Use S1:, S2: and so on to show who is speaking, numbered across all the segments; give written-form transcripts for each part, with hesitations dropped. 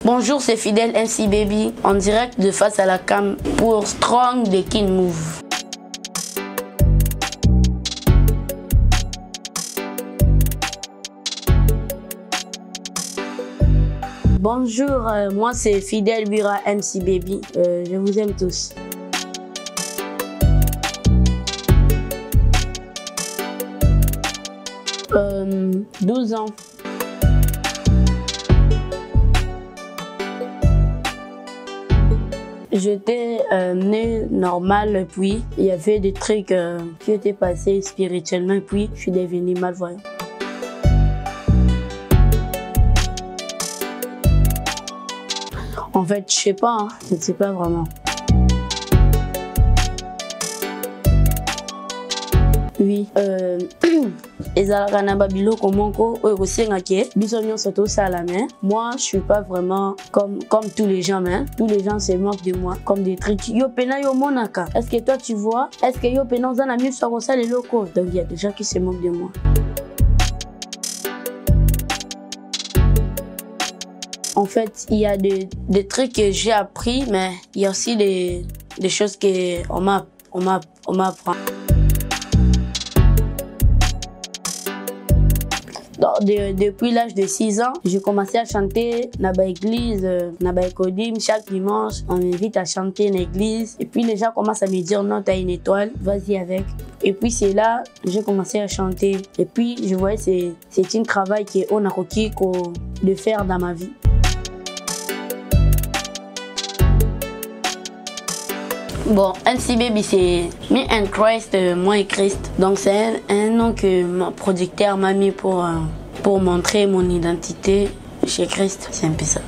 S1: Bonjour, c'est Fidèle MC Baby en direct de Face à la Cam pour Strong de King Move. Bonjour, moi c'est Fidèle Bira MC Baby. Je vous aime tous. Euh, 12 ans. J'étais né normal, puis il y avait des trucs qui étaient passés spirituellement, puis je suis devenu malvoyant. En fait, je sais pas, hein. Je ne sais pas vraiment. Oui, ezalaka na babiloko moko oyo kosengaki biso nyonso tosala, mais moi je suis pas vraiment comme tous les gens, mais tous les gens se moquent de moi comme des trucs. Yo pena yo monaka. Est-ce que toi tu vois? Est-ce que yo pena oza na miso kosala eloko? Donc il y a des gens qui se moquent de moi. En fait, il y a des trucs que j'ai appris, mais il y a aussi des choses que on m'apprend. Depuis l'âge de 6 ans, j'ai commencé à chanter dans l'église, dans l'écodim. Chaque dimanche, on m'invite à chanter dans l'église. Et puis les gens commencent à me dire non, t'as une étoile, vas-y avec. Et puis c'est là j'ai commencé à chanter. Et puis je voyais c'est un travail qu'on a requis de faire dans ma vie. Bon, MC Baby, c'est Me and Christ, moi et Christ. Donc c'est un nom que mon producteur m'a mis pour montrer mon identité chez Christ. C'est un peu ça.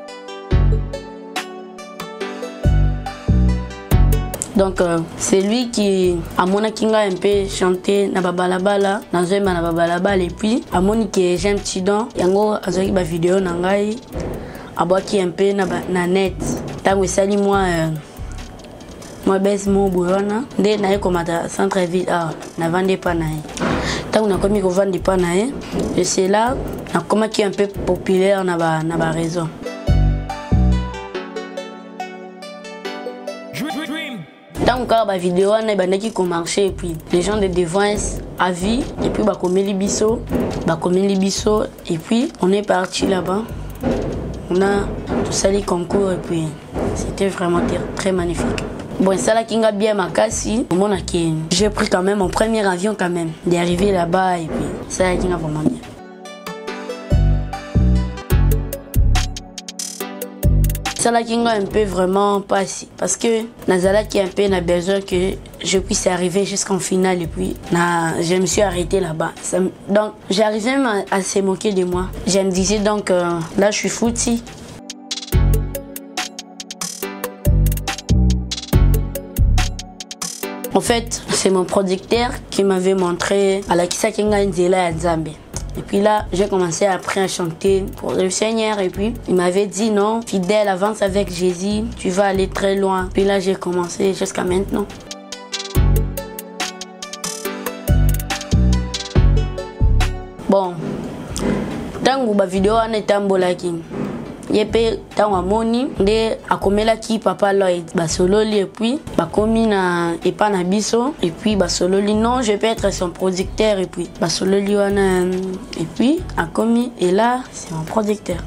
S1: Donc c'est lui qui a mon kinga un peu chanté na babalabala, na zoema na babalabala, et puis a mon que j'aime tidon, yango azoki ba vidéo na ngai, abaki un peu na net. Tango sali moi baisse mon bourona dès naé comme à centre ville na vendre pas naé tant na komi ko vendre pas naé et c'est là na comment qui est un peu populaire na ba raison. Tant que ba vidéo na ba qui marché, et puis les gens de devant à vie, et puis ba komeli biso et puis on est parti là-bas, on a tout ça les concours, et puis c'était vraiment très magnifique. Bon, ça là qui m'a bien makasi, j'ai pris quand même mon premier avion quand même, d'arriver là-bas, et puis ça là qui m'a vraiment bien. Ça là qui m'a un peu vraiment passé, parce que Nazala qui un peu n'a besoin que je puisse arriver jusqu'en finale, et puis je me suis arrêtée là-bas. Donc j'arrivais même à se moquer de moi. Je me disais donc là je suis foutie. En fait, c'est mon producteur qui m'avait montré à la Kisa Kinga Nzela Nzambe. Et puis là, j'ai commencé après à chanter pour le Seigneur. Et puis, il m'avait dit non, Fidèle, avance avec Jésus, tu vas aller très loin. Puis là, j'ai commencé jusqu'à maintenant. Bon, tangu ba vidéo ane tambolaki. Yepe tango amoni nde akomelaki Papa Lloyd basololi, et puis bakomi na epa na biso, et puis basololi non je peux être son producteur, et puis basololi wana, et puis akomi, et là c'est mon producteur.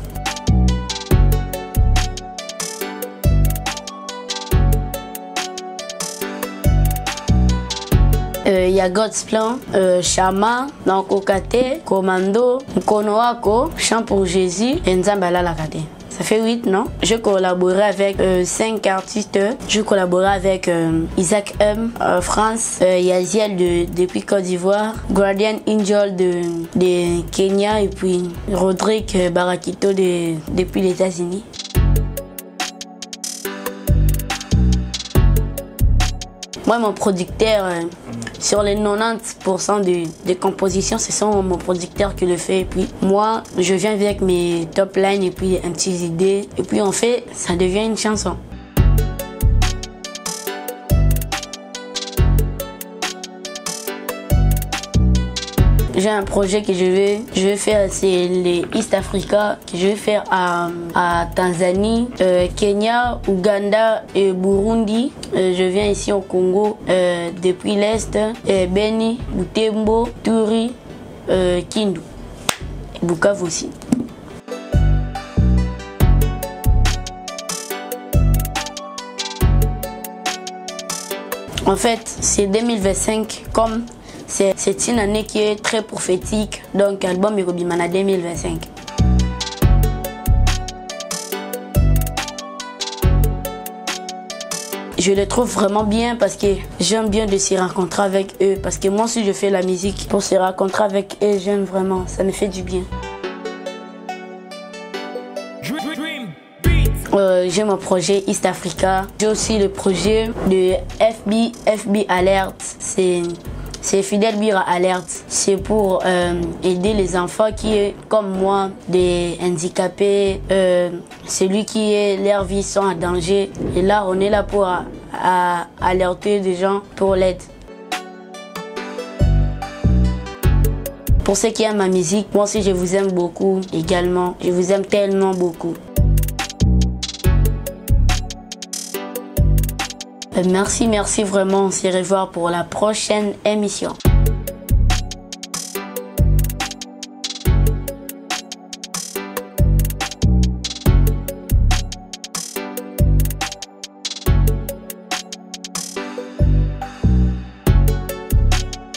S1: Il y a God's Plan, Chama, Nankokate, Commando, Nkonoako, Chant pour Jésus et Nzambala Lakate. Ça fait 8, non? Je collaborais avec 5 artistes. Je collaborais avec Isaac M, France, Yaziel depuis Côte d'Ivoire, Guardian Angel de Kenya, et puis Rodrigue Barakito depuis les États-Unis. Moi, mon producteur, sur les 90% des compositions, ce sont mon producteur qui le fait. Et puis moi, je viens avec mes top lines et puis un petit idée. Et puis on fait, ça devient une chanson. j'ai un projet que je vais faire, c'est les East Africa, que je vais faire à Tanzanie, Kenya, Ouganda et Burundi. Je viens ici au Congo depuis l'Est, Beni, Butembo, Turi, Kindu et Bukavu aussi. En fait, c'est 2025, comme c'est une année qui est très prophétique, donc l'album est Robimana 2025. Je les trouve vraiment bien parce que j'aime bien de se rencontrer avec eux. Parce que moi aussi je fais la musique pour se rencontrer avec eux, j'aime vraiment, ça me fait du bien. J'ai mon projet East Africa. J'ai aussi le projet de FB Alert. C'est Fidèle Bira Alert. C'est pour aider les enfants qui est comme moi, des handicapés, celui qui est leur vie sont en danger. Et là, on est là pour alerter des gens pour l'aide. Pour ceux qui aiment ma musique, moi aussi je vous aime beaucoup également. Je vous aime tellement beaucoup. Merci vraiment. On se revoit pour la prochaine émission.